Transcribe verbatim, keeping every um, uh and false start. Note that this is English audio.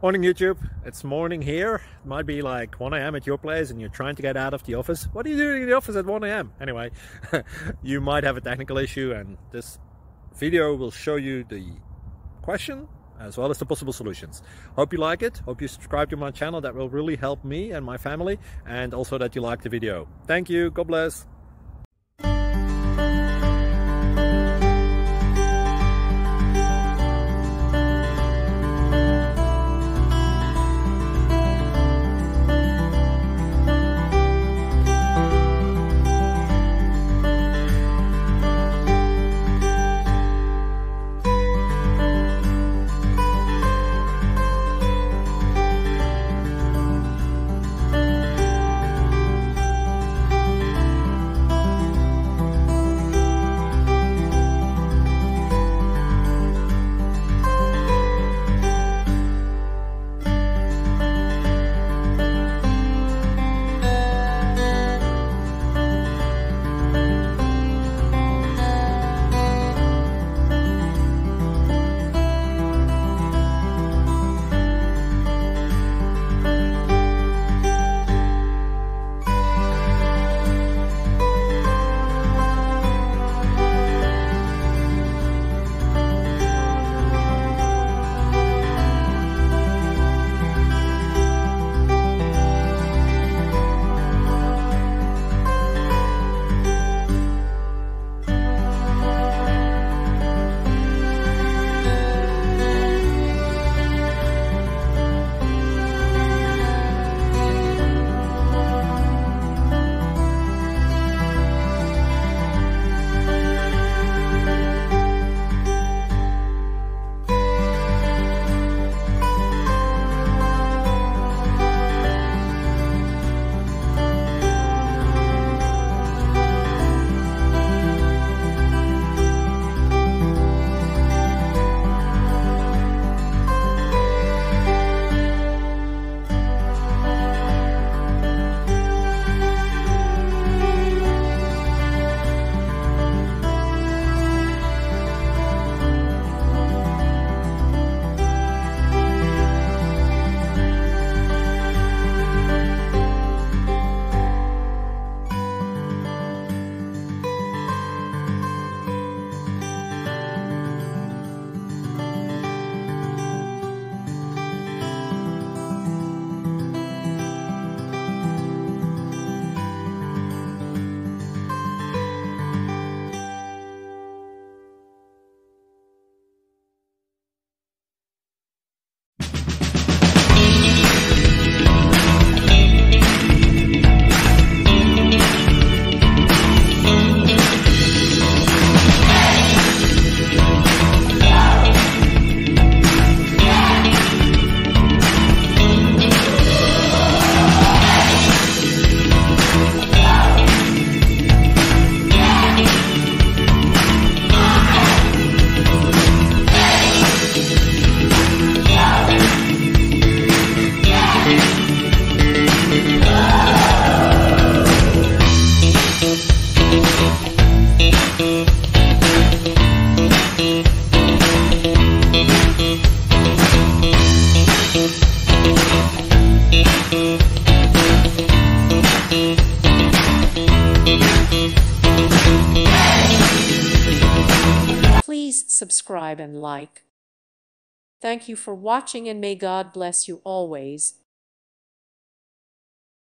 Morning YouTube, it's morning here. It might be like one A M at your place and you're trying to get out of the office. What are you doing in the office at one A M? Anyway, you might have a technical issue and this video will show you the question as well as the possible solutions. Hope you like it, hope you subscribe to my channel. That will really help me and my family, and also that you like the video. Thank you, God bless. Please subscribe and like. Thank you for watching, and may God bless you always.